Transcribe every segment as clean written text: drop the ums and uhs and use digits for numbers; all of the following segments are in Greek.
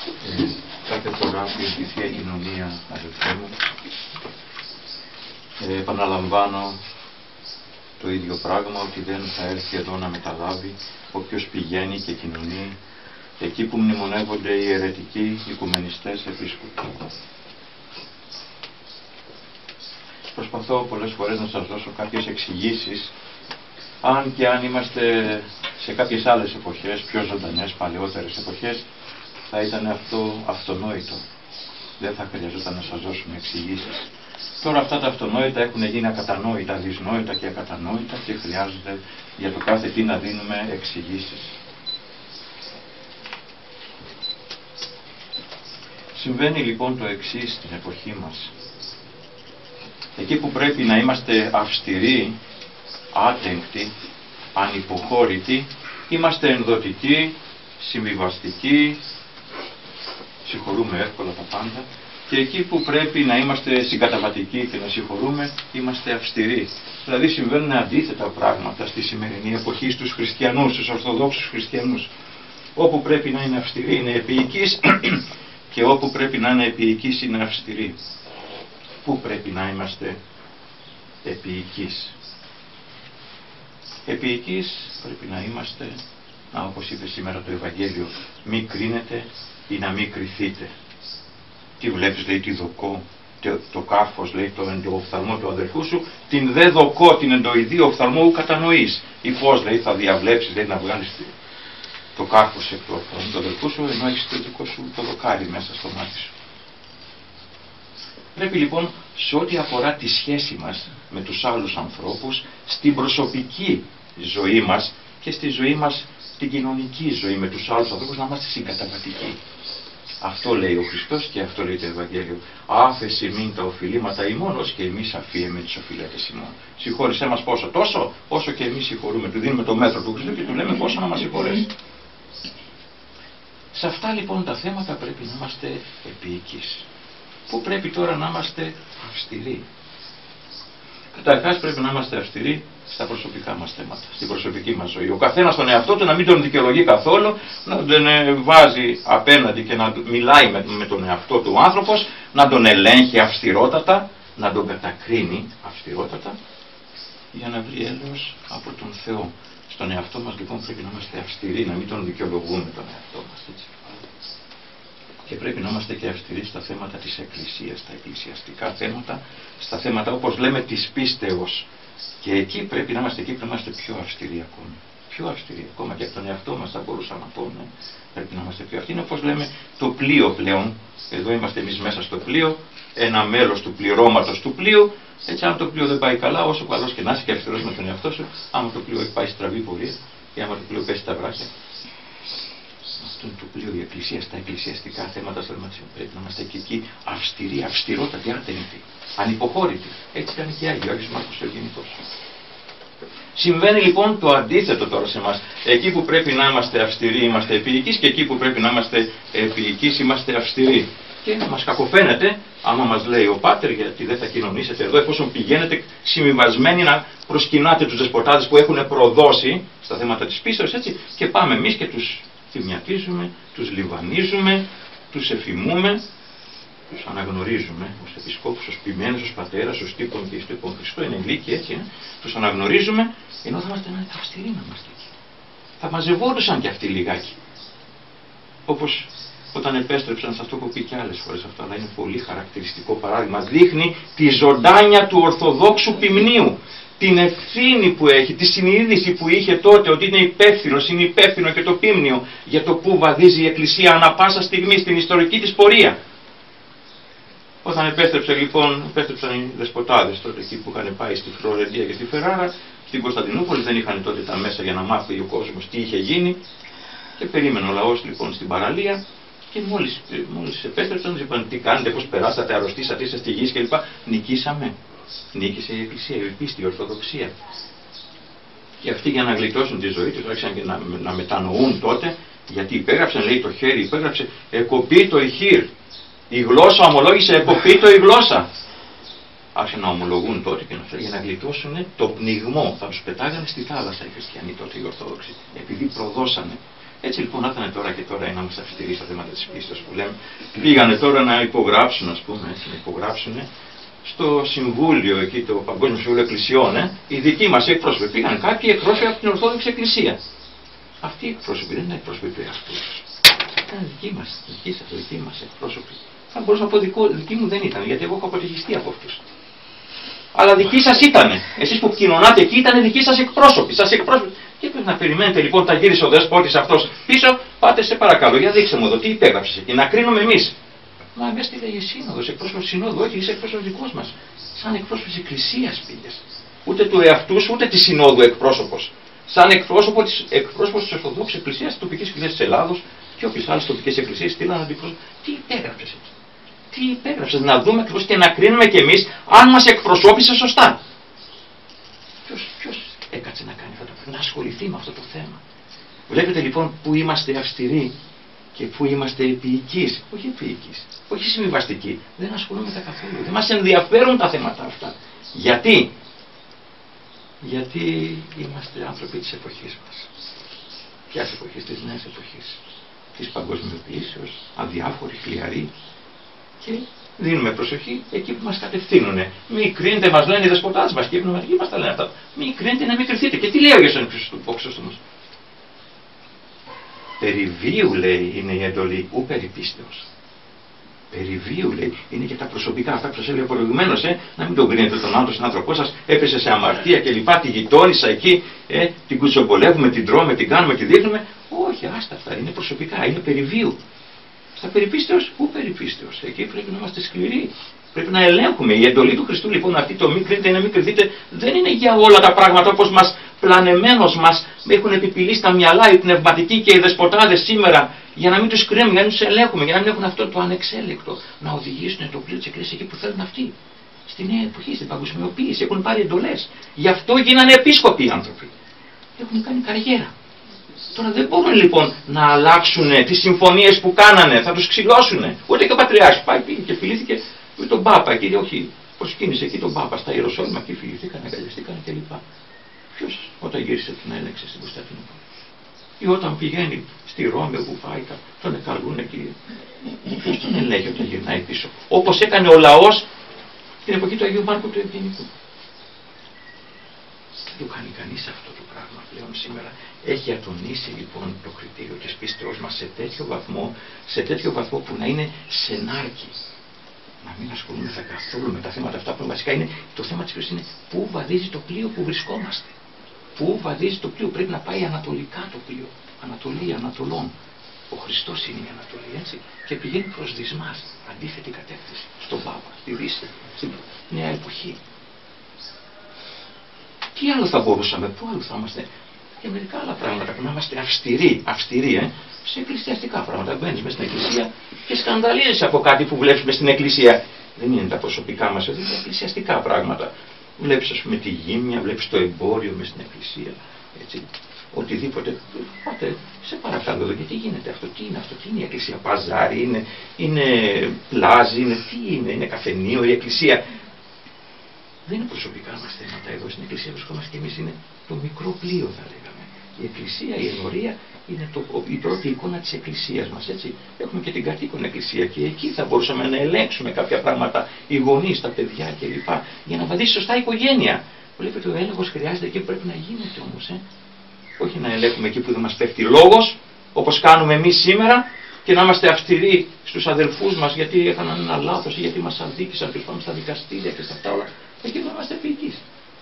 Κάθε φορά που η Θεία Κοινωνία, αδελφέ μου, επαναλαμβάνω το ίδιο πράγμα, ότι δεν θα έρθει εδώ να μεταλάβει όποιος πηγαίνει και κοινωνεί εκεί που μνημονεύονται οι αιρετικοί οικουμενιστές επίσκοποι. Προσπαθώ πολλές φορές να σας δώσω κάποιες εξηγήσεις, αν και αν είμαστε σε κάποιες άλλες εποχές, πιο ζωντανές, παλαιότερες εποχές, θα ήταν αυτό αυτονόητο. Δεν θα χρειαζόταν να σας δώσουμε εξηγήσεις. Τώρα αυτά τα αυτονόητα έχουν γίνει ακατανόητα, δυσνόητα και ακατανόητα και χρειάζεται για το κάθε τι να δίνουμε εξηγήσεις. Συμβαίνει λοιπόν το εξής στην εποχή μας. Εκεί που πρέπει να είμαστε αυστηροί, άτεγκτοι, ανυποχώρητοι, είμαστε ενδοτικοί, συμβιβαστικοί, συγχωρούμε εύκολα τα πάντα, και εκεί που πρέπει να είμαστε συγκαταβατικοί και να συγχωρούμε, είμαστε αυστηροί. Δηλαδή συμβαίνουν αντίθετα πράγματα στη σημερινή εποχή στους χριστιανούς, στους ορθοδόξους χριστιανούς. Όπου πρέπει να είναι αυστηροί είναι επίοικείς και όπου πρέπει να είναι επίοικείς είναι αυστηροί. Πού πρέπει να είμαστε επίοικείς? Επίοικείς πρέπει να είμαστε, όπως είπε σήμερα το Ευαγγέλιο, μη κρίνετε ή να μη κριθείτε. Τι βλέπεις, λέει, τη δοκό, το κάρφος, λέει, το εντοοφθαλμό του αδελφού σου, την δε δοκό, την εντοειδή οφθαλμού κατανοείς. Ή πώς, λέει, θα διαβλέψεις, λέει, να βγάλεις το κάρφος εκ του οφθαλμού του αδελφού σου, ενώ έχεις το δικό σου το δοκάρι μέσα στο μάτι σου. Πρέπει λοιπόν, σε ό,τι αφορά τη σχέση μας με τους άλλους ανθρώπους, στην προσωπική ζωή μας και στη ζωή μας, την κοινωνική ζωή με τους άλλους ανθρώπους, να είμαστε συγκαταβατικοί. Αυτό λέει ο Χριστός και αυτό λέει το Ευαγγέλιο. Άφεση μην τα οφειλήματα ημών, ως και εμείς αφίεμε τις οφειλέτες ημών. Συγχώρησέ μας πόσο? Τόσο, όσο και εμείς συγχωρούμε. Του δίνουμε το μέτρο του Χριστού και του λέμε πόσο να μας συγχωρέσει. Σε αυτά λοιπόν τα θέματα πρέπει να είμαστε επίοικείς. Πού πρέπει τώρα να είμαστε αυστηροί? Καταρχάς πρέπει να είμαστε αυστηροί στα προσωπικά μας θέματα, στην προσωπική μας ζωή. Ο καθένας τον εαυτό του να μην τον δικαιολογεί καθόλου, να τον βάζει απέναντι και να μιλάει με τον εαυτό του άνθρωπος, να τον ελέγχει αυστηρότατα, να τον κατακρίνει αυστηρότατα, για να βρει έλεος από τον Θεό. Στον εαυτό μας λοιπόν πρέπει να είμαστε αυστηροί, να μην τον δικαιολογούμε τον εαυτό μας. Έτσι. Και πρέπει να είμαστε και αυστηροί στα θέματα της Εκκλησίας, στα εκκλησιαστικά θέματα, στα θέματα όπως λέμε της πίστεως. Και εκεί πρέπει να είμαστε, πιο αυστηροί ακόμη. Πιο αυστηροί ακόμα και από τον εαυτό μας θα μπορούσα να πω. Ναι. Πρέπει να είμαστε πιο αυστηροί. Είναι όπως λέμε το πλοίο πλέον. Εδώ είμαστε εμείς μέσα στο πλοίο, ένα μέλος του πληρώματος του πλοίου. Έτσι, αν το πλοίο δεν πάει καλά, όσο καλός και να είσαι και αυστηρός με τον εαυτό σου, άμα το πλοίο πάει στραβή πορεία ή άμα το πλοίο πέσει στα βράχια. Αυτό είναι το πλοίο, η Εκκλησία, στα εκκλησιαστικά θέματα, πρέπει να είμαστε και εκεί αυστηροί, αυστηρότατοι, άτεγκτοι, ανυποχώρητοι. Έτσι ήταν και οι Άγιοι, ο Άγιος Μάρκος ο Ευγενικός. Συμβαίνει λοιπόν το αντίθετο τώρα σε εμάς. Εκεί που πρέπει να είμαστε αυστηροί είμαστε επίοικείς και εκεί που πρέπει να είμαστε επίοικείς είμαστε αυστηροί. Και μας κακοφαίνεται άμα μας λέει ο Πάτερ, γιατί δεν θα κοινωνήσετε εδώ, εφόσον πηγαίνετε συμβιβασμένοι να προσκυνάτε τους δεσποτάδες που έχουν προδώσει στα θέματα της πίστεως, έτσι, και πάμε εμείς και τους θυμιατίζουμε, τους λιβανίζουμε, τους εφημούμε, τους αναγνωρίζουμε ως επισκόπους, ως ποιμένους, ως πατέρας, ως τύπον και εις το υπόν Χριστό, είναι ηλίκη έτσι, τους αναγνωρίζουμε, ενώ θα είμαστε αυστηροί να είμαστε εκεί. Θα μαζευόντουσαν και αυτοί λιγάκι. Όπως όταν επέστρεψαν σε αυτό που πει και άλλες φορές αυτό, αλλά είναι πολύ χαρακτηριστικό παράδειγμα. Δείχνει τη ζωντάνια του Ορθοδόξου ποιμνίου. Την ευθύνη που έχει, τη συνείδηση που είχε τότε ότι είναι υπεύθυνο και το ποίμνιο για το που βαδίζει η Εκκλησία ανά πάσα στιγμή στην ιστορική της πορεία. Όταν επέστρεψαν οι δεσποτάδες τότε εκεί που είχαν πάει στη Φλωρεντία και στη Φεράρα, στην Κωνσταντινούπολη δεν είχαν τότε τα μέσα για να μάθει ο κόσμος τι είχε γίνει και περίμενε ο λαός λοιπόν στην παραλία. Και μόλις επέστρεψαν, τους είπαν τι κάνετε, πώς περάσατε, αρρωστήσατε, είστε στη γη κλπ. Νικήσαμε. Νίκησε η Εκκλησία, η πίστη, η Ορθοδοξία. Και αυτοί για να γλιτώσουν τη ζωή τους άρχισαν και να μετανοούν τότε, γιατί υπέγραψαν, λέει το χέρι, υπέγραψε εκοπεί το ηχείρ. Η γλώσσα ομολόγησε εκοπεί το η γλώσσα. Άρχισαν να ομολογούν τότε και για να γλιτώσουν το πνιγμό. Θα τους πετάγανε στη θάλασσα οι χριστιανοί τότε, οι Ορθόδοξοι, επειδή προδώσανε. Έτσι λοιπόν, όταν είναι τώρα και τώρα να είμαστε αυστηροί στα θέματα της πίστης που λέμε, πήγανε τώρα να υπογράψουν, ας πούμε, έτσι, να υπογράψουν στο Συμβούλιο, εκεί το Παγκόσμιο Συμβούλιο Εκκλησιών, οι δικοί μας εκπρόσωποι. Πήγαν κάποιοι εκπρόσωποι από την Ορθόδοξη Εκκλησία. Αυτοί οι εκπρόσωποι δεν είναι εκπρόσωποι του εαυτού τους. Ήταν δικοί μας εκπρόσωποι. Θα μπορούσα να πω δικοί μου δεν ήταν, γιατί εγώ έχω αποτυχιστεί από αυτούς. Αλλά δικοί σας ήτανε. Εσείς που κοινωνάτε εκεί ήταν δικοί σας εκπρόσωποι. Και πρέπει να περιμένετε λοιπόν, τα γύρισε ο δεσπότης αυτός πίσω, πάτε σε παρακαλώ, για δείξτε μου εδώ τι υπέγραψες εκεί, να κρίνουμε εμείς. Μα με έστειλε η σύνοδος, εκπρόσωπος συνόδου, όχι, είσαι εκπρόσωπος δικός μας. Σαν εκπρόσωπος της Εκκλησίας πήγες. Ούτε του εαυτού σου, ούτε της συνόδου εκπρόσωπος. Σαν εκπρόσωπος της Ορθοδόξης Εκκλησίας, της τοπικής Εκκλησίας της Ελλάδος και όποιες άλλες τοπικές εκκλησίες στείλαν αντιπρόσωπο. Τι υπέγραψες εκεί. Τι υπέγραψες, να δούμε ακριβώς και να κρίνουμε κι εμείς αν μας εκπροσώπησε σωστά. Ποιος έκατσε να κάνει αυτό, να ασχοληθεί με αυτό το θέμα. Βλέπετε λοιπόν που είμαστε αυστηροί και που είμαστε επίοικείς. Όχι επίοικείς, όχι συμβιβαστικοί. Δεν ασχολούμαστε καθόλου. Δεν μας ενδιαφέρουν τα θέματα αυτά. Γιατί είμαστε άνθρωποι της εποχής μας. Ποιας εποχής, της νέας εποχής. Της παγκοσμιοποίησεως, αδιάφοροι, χλιαροί. Και δίνουμε προσοχή εκεί που μας κατευθύνουν. Μη κρίνετε, μας λένε οι δεσποτάδες μας και οι πνευματικοί μας τα λένε αυτά. Μη κρίνετε να μην κρυθείτε. Και τι λέει ο Ιησούς Χρυσόστομος. Περί βίου, λέει, είναι η εντολή, ου περί πίστεως. Περί βίου, λέει, είναι και τα προσωπικά αυτά που σας έλεγα προηγουμένως, να μην τον κρίνετε τον άνθρωπο, συνάνθρωπό σας, έπεσε σε αμαρτία κλπ. Τη γειτόνισσα εκεί, την κουτσομπολεύουμε, την τρώμε, την κάνουμε, τη δείχνουμε. Όχι, άστα αυτά, είναι προσωπικά, είναι περί βίου. Στα περιπίστεως, πού περιπίστεως. Εκεί πρέπει να είμαστε σκληροί. Πρέπει να ελέγχουμε. Η εντολή του Χριστού λοιπόν αυτή το μη κρίνετε ή να μην κρυθείτε δεν είναι για όλα τα πράγματα όπως μας πλανεμένως μας έχουν επιπηλήσει τα μυαλά οι πνευματικοί και οι δεσποτάδες σήμερα για να μην τους κρίνουμε, για να μην τους ελέγχουμε, για να μην έχουν αυτό το ανεξέλεκτο να οδηγήσουν το πλοίο της Εκκλησίας εκεί που θέλουν αυτοί. Στη νέα εποχή, στην παγκοσμιοποίηση. Έχουν πάρει εντολές. Γι' αυτό γίνανε επίσκοποι οι άνθρωποι. Έχουν κάνει καριέρα. Τώρα δεν μπορούν λοιπόν να αλλάξουν τις συμφωνίες που κάνανε, θα τους ξυλώσουν. Ούτε και ο Πατριάρχης πάει πήγε και φιλήθηκε με τον Πάπα εκεί, όχι, προσκύνησε εκεί τον Πάπα στα Ιεροσόλυμα και φιληθήκανε, αγκαλιαστήκανε κλπ. Ποιος όταν γύρισε την έλεξε στην Κωνσταντινούπολη. Ή όταν πηγαίνει στη Ρώμη όπου πάει, τον εκαλούν εκεί. Ποιος τον ελέγχει όταν γυρνάει πίσω. Όπως έκανε ο λαός την εποχή του Αγίου Μάρκου του Ευγενικού. Δεν το κάνει κανείς αυτό το πράγμα πλέον σήμερα. Έχει ατονίσει λοιπόν το κριτήριο της πίστεως μας σε τέτοιο βαθμό που να είναι σενάρκη. Να μην ασχολούμαστε καθόλου με τα θέματα αυτά που βασικά είναι το θέμα της πίστεως είναι πού βαδίζει το πλοίο που βρισκόμαστε. Πού βαδίζει το πλοίο, πρέπει να πάει ανατολικά το πλοίο. Ανατολή, Ανατολών. Ο Χριστός είναι η Ανατολή, έτσι. Και πηγαίνει προς δυσμάς, αντίθετη κατεύθυνση. Στον Πάπα, στη Δύση, στην νέα εποχή. Τι άλλο θα μπορούσαμε, πού άλλο θα είμαστε. Και μερικά άλλα πράγματα που να είμαστε αυστηροί, σε εκκλησιαστικά πράγματα. Μπαίνεις μέσα στην εκκλησία και σκανδαλίζεσαι από κάτι που βλέπεις στην εκκλησία. Δεν είναι τα προσωπικά μας, είναι τα εκκλησιαστικά πράγματα. Βλέπεις, ας πούμε, τη γύμνια, βλέπεις το εμπόριο μέσα στην εκκλησία. Έτσι. Οτιδήποτε. Πάτε, σε παρακαλώ εδώ, γιατί γίνεται αυτό, τι είναι η εκκλησία. Παζάρι, είναι πλάζι, τι είναι καφενείο, η εκκλησία. Δεν είναι προσωπικά μας θέματα εδώ στην εκκλησία, βρισκόμαστε και εμείς, είναι το μικρό πλοίο θα λέγαμε. Η εκκλησία, η ενορία είναι η πρώτη εικόνα της εκκλησίας μας, έτσι. Έχουμε και την κατοίκον εκκλησία και εκεί θα μπορούσαμε να ελέγξουμε κάποια πράγματα, οι γονείς, τα παιδιά κλπ. Για να βαδίσει σωστά η οικογένεια. Βλέπετε, ο έλεγχος χρειάζεται εκεί που πρέπει να γίνεται όμως, Όχι να ελέγχουμε εκεί που δεν μας πέφτει λόγος, όπως κάνουμε εμείς σήμερα, και να είμαστε αυστηροί στους αδελφούς μας γιατί έκαναν ένα λάθος ή γιατί μας αδίκησαν και πάμε στα δικαστήρια και στα αυτά όλα. Εκεί να είμαστε επίκεις.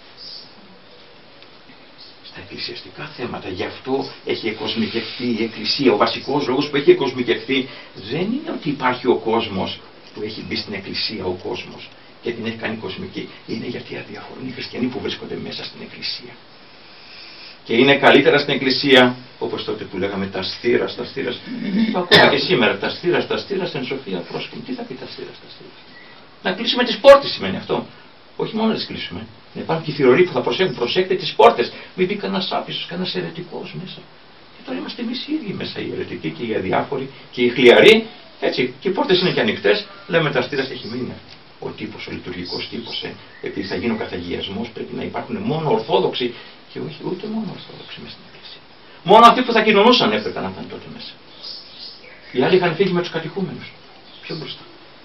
Στα εκκλησιαστικά θέματα, γι' αυτό έχει εκοσμικευτεί η Εκκλησία. Ο βασικός λόγος που έχει εκοσμικευτεί δεν είναι ότι υπάρχει ο κόσμος που έχει μπει στην Εκκλησία, ο κόσμος, και την έχει κάνει κοσμική. Είναι γιατί αδιαφορούν οι χριστιανοί που βρίσκονται μέσα στην Εκκλησία. Και είναι καλύτερα στην Εκκλησία, όπως τότε που λέγαμε τα στήρας. Το ακόμα και σήμερα, τα στήρας εν σοφία πρόσκυνη. Τι θα πει τα στήρας. Να κλείσουμε τις πόρτες σημαίνει αυτό. Όχι μόνο να τις κλείσουμε. Να υπάρχουν και θηροροί που θα προσέχουν, προσέχετε τις πόρτες. Μην μπει κανένας άπιστος, κανένας αιρετικός μέσα. Και τώρα είμαστε εμείς οι ίδιοι μέσα, οι αιρετικοί και οι αδιάφοροι και οι χλιαροί. Έτσι. Και οι πόρτες είναι και ανοιχτές. Λέμε τα στήρας έχει μείνει. Ο τύπος, ο λειτουργικός τύπος, επειδή θα γίνει ο καθαγιασμός, πρέπει να υπάρχουν μόνο Ορθόδοξοι και όχι ούτε μόνο Ορθόδοξοι μέσα στην Εκκλησία. Μόνο αυτοί που θα κοινωνούσαν έπρεπε να ήταν τότε μέσα. Οι άλλοι είχαν φύγει με τους κατοικούμενους. Πιο μπροστά.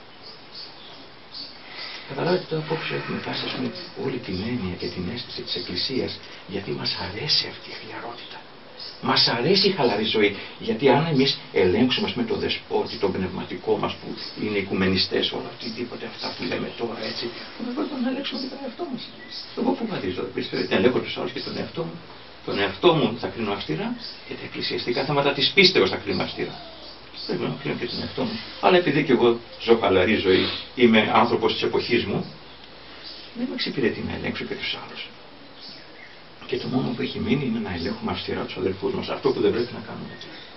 Καταλάβετε τώρα απόψε έχουμε φτάσει, ας πούμε, όλη την έννοια και την αίσθηση της Εκκλησίας, γιατί μας αρέσει αυτή η χλιαρότητα. Μας αρέσει η χαλαρή ζωή. Γιατί αν εμείς ελέγξουμε με το δεσπότη, τον πνευματικό μας που είναι οικουμενιστές, όλα οτιδήποτε αυτά που λέμε τώρα έτσι, θα πρέπει να ελέγξουμε και τον εαυτό μας. Εγώ που βαδίζω, πιστεύετε, την ελέγχω τους άλλους και τον εαυτό μου. Τον εαυτό μου θα κρίνω αυστηρά και τα εκκλησιαστικά θέματα της πίστεως θα κρίνω αυστηρά. Πρέπει να κρίνω και τον εαυτό μου. Αλλά επειδή και εγώ ζω χαλαρή ζωή, είμαι άνθρωπος της εποχής μου, δεν με εξυπηρετεί να ελέγξω και τους άλλους. Και το μόνο που έχει μείνει είναι να ελέγχουμε αυστηρά τους αδελφούς μας. Αυτό που δεν πρέπει να κάνουμε.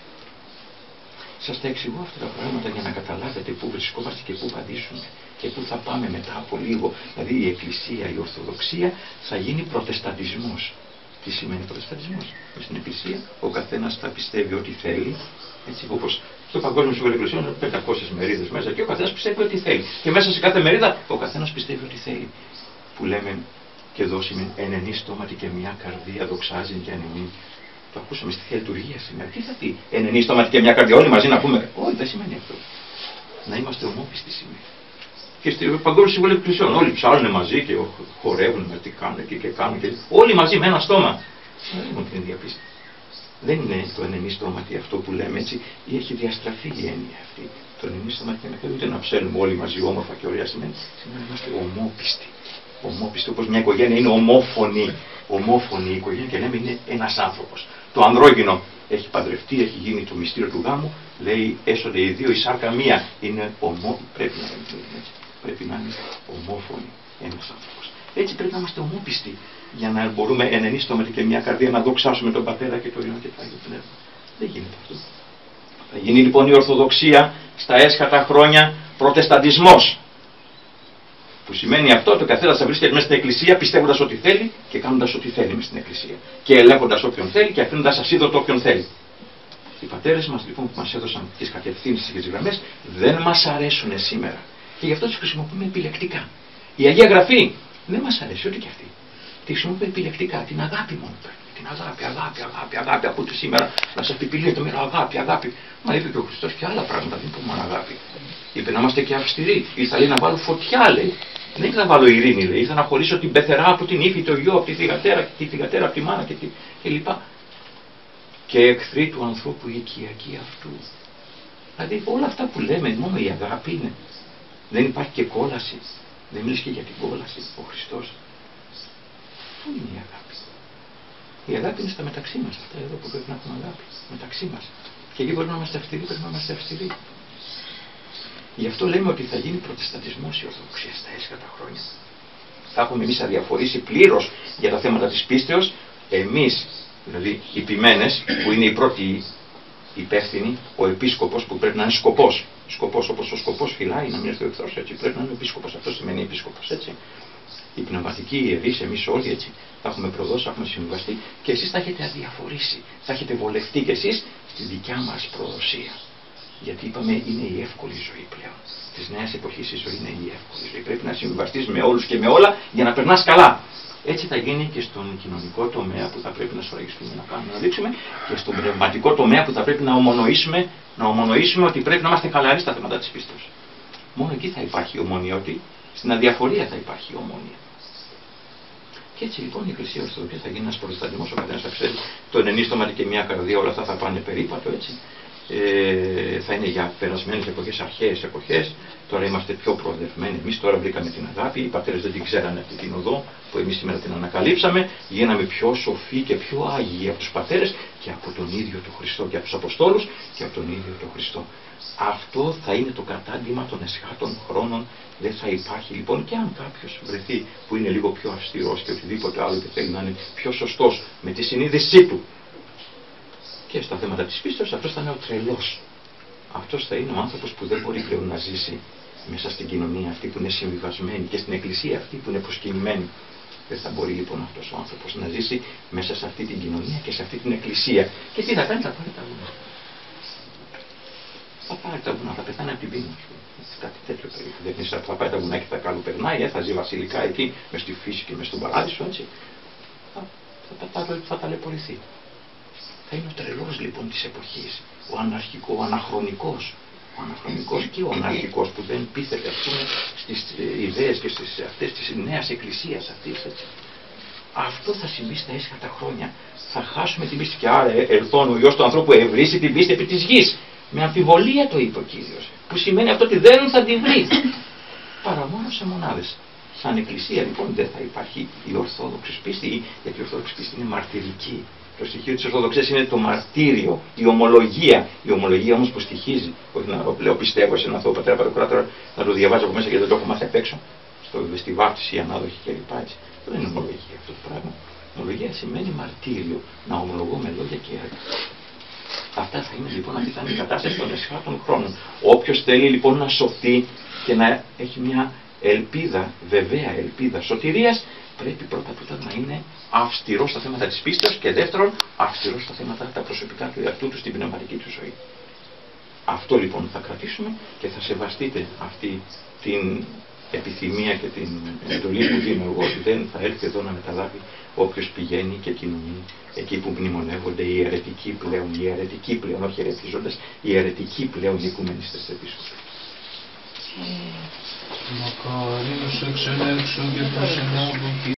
Σας τα εξηγώ αυτά τα πράγματα για να καταλάβετε πού βρισκόμαστε και πού βαδίσουμε και πού θα πάμε μετά από λίγο. Δηλαδή η Εκκλησία, η Ορθοδοξία θα γίνει προτεσταντισμός. Τι σημαίνει προτεσταντισμός? Στην Εκκλησία ο καθένας θα πιστεύει ό,τι θέλει, έτσι όπως στο Παγκόσμιο Σύμβολο Εκκλησιών είναι 500 μερίδες μέσα και ο καθένας πιστεύει ό,τι θέλει. Και μέσα σε κάθε μερίδα ο καθένας πιστεύει ό,τι θέλει. Που λέμε και εδώ σημαίνει ενενή στόματι και μια καρδία δοξάζει και ανεμεί. Το ακούσαμε στη Θεία Λειτουργία σήμερα. Τι θα πει ενενή στόματι και μια καρδία, όλοι μαζί να πούμε? Όχι, δεν σημαίνει αυτό. Να είμαστε ομόπιστοι σημαίνει. Και στο Παγκόσμιο Σύμβολο Εκκλησιών όλοι ψάχνουν μαζί και χορεύουν με τι κάνουν και κάνουν και όλοι μαζί με ένα στόμα. Δεν είναι την ίδια πίστη. Δεν είναι το ενενή στόματι αυτό που λέμε έτσι, ή έχει διαστραφεί η έννοια αυτή. Το ενενή στόματι και δεν ούτε να ψέλνουμε όλοι μαζί όμορφα και ωραία σημαίνει να είμαστε ομόπιστοι. Ομόπιστοι, όπως μια οικογένεια είναι ομόφωνη. Ομόφωνη η οικογένεια και λέμε είναι ένας άνθρωπος. Το ανδρόγυνο έχει παντρευτεί, έχει γίνει το μυστήριο του γάμου, λέει έσονται οι δύο, η σάρκα μία. Είναι πρέπει να είναι ομόφωνοι ένας άνθρωπος. Έτσι πρέπει να είμαστε ομόπιστοι για να μπορούμε ενενίστομα και μια καρδία να δοξάσουμε τον Πατέρα και το Υιόν και το Άγιο Πνεύμα. Δεν γίνεται αυτό. Θα γίνει λοιπόν η Ορθοδοξία στα έσχατα χρόνια προτεσταντισμός. Που σημαίνει αυτό, το καθένας θα βρίσκεται μέσα στην Εκκλησία πιστεύοντας ό,τι θέλει και κάνοντας ό,τι θέλει μες στην Εκκλησία. Και ελέγχοντας όποιον θέλει και αφήνοντας ασίδωτο όποιον θέλει. Οι πατέρες μας λοιπόν που μας έδωσαν τις κατευθύνσεις και τις γραμμές δεν μας αρέσουν σήμερα. Και γι' αυτό τις χρησιμοποιούμε επιλεκτικά. Η Αγία Γραφή δεν μας αρέσει ούτε και αυτή. Τη χρησιμοποιούμε επιλεκτικά. Την αγάπη μόνο παίρνει. Την αγάπη. Από τη σήμερα να σας πιπηλεί το μέρα αγάπη. Μα είπε και ο Χριστός και άλλα πράγματα. Δεν πούμε μόνο αγάπη. Είπε να είμαστε και αυστηροί. Ήρθα λέει να βάλω φωτιά λέει. Δεν ήρθα να βάλω ειρήνη λέει. Ήρθα να χωρίσω την πεθερά από την ύφη, το γιο από τη θυγατέρα από τη μάνα κλπ. Και εχθροί του ανθρώπου η οικιακή αυτού. Δηλαδή όλα αυτά που λέμε μόνο η αγάπη είναι. Δεν υπάρχει και κόλαση. Δεν μίλησε και για την κόλαση ο Χριστός. Πού είναι η αγάπη? Η αγάπη είναι στα μεταξύ μας. Αυτά εδώ που πρέπει να έχουμε αγάπη. Μεταξύ μας. Και εκεί μπορούμε να είμαστε αυστηροί, πρέπει να είμαστε αυστηροί. Γι' αυτό λέμε ότι θα γίνει προτεσταντισμός η Ορθοδοξία στα έσχατα χρόνια. Θα έχουμε εμείς αδιαφορήσει πλήρως για τα θέματα της πίστεως. Εμείς, δηλαδή οι ποιμένες, που είναι οι πρώτοι υπεύθυνοι, ο επίσκοπος που πρέπει να είναι σκοπός. Σκοπός όπως ο σκοπός φυλάει να μην έρθει ο εχθρός, έτσι πρέπει να είναι ο επίσκοπος. Αυτό σημαίνει επίσκοπος, έτσι. Οι πνευματικοί ιερείς, εμείς όλοι έτσι, θα έχουμε προδώσει, θα έχουμε συμβαστεί και εσείς θα έχετε αδιαφορήσει. Θα έχετε βολευτεί κι εσείς στη δικιά μας προδοσία. Γιατί είπαμε είναι η εύκολη ζωή πλέον. Της νέας εποχής η ζωή είναι η εύκολη ζωή. Πρέπει να συμβαστείς με όλους και με όλα για να περνάς καλά. Έτσι θα γίνει και στον κοινωνικό τομέα που θα πρέπει να σφραγιστούμε να κάνουμε, να δείξουμε, και στον πνευματικό τομέα που θα πρέπει να ομονοήσουμε ότι πρέπει να είμαστε χαλαροί στα θέματα της πίστεως. Μόνο εκεί θα υπάρχει ομονιότη, στην αδιαφορία θα υπάρχει ομόνια. Και έτσι λοιπόν η Εκκλησία Ορθοδοξία θα γίνει ένας προτεσταντισμός, ο καθένας θα ξέρει το ενενίστομα και μια καρδία, όλα αυτά θα πάνε περίπατο έτσι. Θα είναι για περασμένες εποχές, αρχαίες εποχές. Τώρα είμαστε πιο προοδευμένοι. Εμείς τώρα βρήκαμε την αγάπη. Οι πατέρες δεν την ξέρανε αυτή την οδό που εμείς σήμερα την ανακαλύψαμε. Γίναμε πιο σοφοί και πιο άγιοι από τους πατέρες και από τον ίδιο τον Χριστό και από τους Αποστόλους και από τον ίδιο τον Χριστό. Αυτό θα είναι το κατάντημα των εσχάτων χρόνων. Δεν θα υπάρχει λοιπόν, και αν κάποιος βρεθεί που είναι λίγο πιο αυστηρός και οτιδήποτε άλλο και θέλει να είναι πιο σωστός με τη συνείδησή του και στα θέματα της πίστεως, αυτός θα είναι ο τρελός. Αυτός θα είναι ο άνθρωπος που δεν μπορεί πλέον να ζήσει μέσα στην κοινωνία αυτή που είναι συμβιβασμένη και στην εκκλησία αυτή που είναι προσκυνημένη. Δεν θα μπορεί λοιπόν αυτός ο άνθρωπος να ζήσει μέσα σε αυτή την κοινωνία και σε αυτή την εκκλησία. Και τι θα κάνει? Θα πάρει τα βουνά. Θα πάρει τα βουνά, θα πεθάνει από την πείνα. Κάτι τέτοιο περίπου. Δεν είναι θα πάει τα βουνά και θα καλοπερνάει, θα ζει βασιλικά εκεί, μες στη φύση και μες στον παράδεισο, έτσι. Θα ταλαιπωρηθεί. θα είναι ο τρελός λοιπόν της εποχής, ο αναχρονικός. Ο αναχρονικός και ο αναρχικός που δεν πείθεται στις ιδέες και στις αυτές της νέας εκκλησίας αυτής. Αυτό θα συμβεί στα έσχατα χρόνια. Θα χάσουμε την πίστη και άρα ελθόν ο Υιός του ανθρώπου ευρύσει την πίστη επί της γης. Με αμφιβολία το είπε ο Κύριος. Που σημαίνει αυτό ότι δεν θα την βρει. Παρά μόνο σε μονάδες. Σαν εκκλησία λοιπόν δεν θα υπάρχει η ορθόδοξη πίστη, γιατί η ορθόδοξη πίστη είναι μαρτυρική. Το στοιχείο της Ορθοδοξίας είναι το μαρτύριο, η ομολογία. Η ομολογία όμως που στοιχίζει. Όχι να λέω πιστεύω σε έναν Θεό Πατέρα Παντοκράτορα, να το διαβάζω από μέσα και δεν το έχω μάθει απ' έξω. Στη βάπτιση, η ανάδοχη κλπ. Δεν είναι ομολογία αυτό το πράγμα. Ομολογία σημαίνει μαρτύριο. Να ομολογώ με λόγια και έργα. Αυτά θα είναι λοιπόν αυτή θα είναι η κατάσταση των εσχάτων χρόνων. Όποιος θέλει λοιπόν να σωθεί και να έχει μια ελπίδα, βεβαία ελπίδα σωτηρίας, πρέπει πρώτα να είναι αυστηρός στα θέματα της πίστης και δεύτερον αυστηρός στα θέματα τα προσωπικά του εαυτού του στην πνευματική του ζωή. Αυτό λοιπόν θα κρατήσουμε και θα σεβαστείτε αυτή την επιθυμία και την εντολή που δίνω εγώ, ότι δεν θα έρθει εδώ να μεταλάβει όποιος πηγαίνει και κοινωνεί εκεί που μνημονεύονται οι αιρετικοί πλέον, όχι αιρετίζοντας, οι αιρετικοί πλέον οι οικουμενιστές επίσης. Μακάρινος εξελέξω και προσελάβω